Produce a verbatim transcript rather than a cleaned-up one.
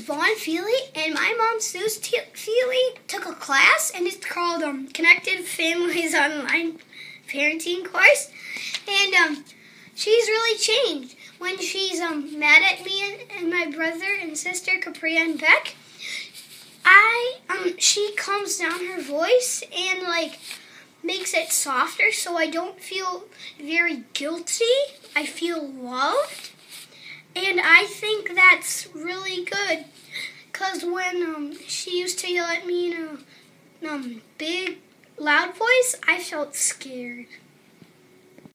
Vaughn Feely, and my mom, Sue Feely, took a class, and it's called um, Connected Families Online Parenting Course. And um, she's really changed. When she's um, mad at me and, and my brother and sister, Capria and Beck, I um, she calms down her voice and like makes it softer, so I don't feel very guilty. I feel loved. And I think that's really good, because when um, she used to yell at me in a um, big, loud voice, I felt scared.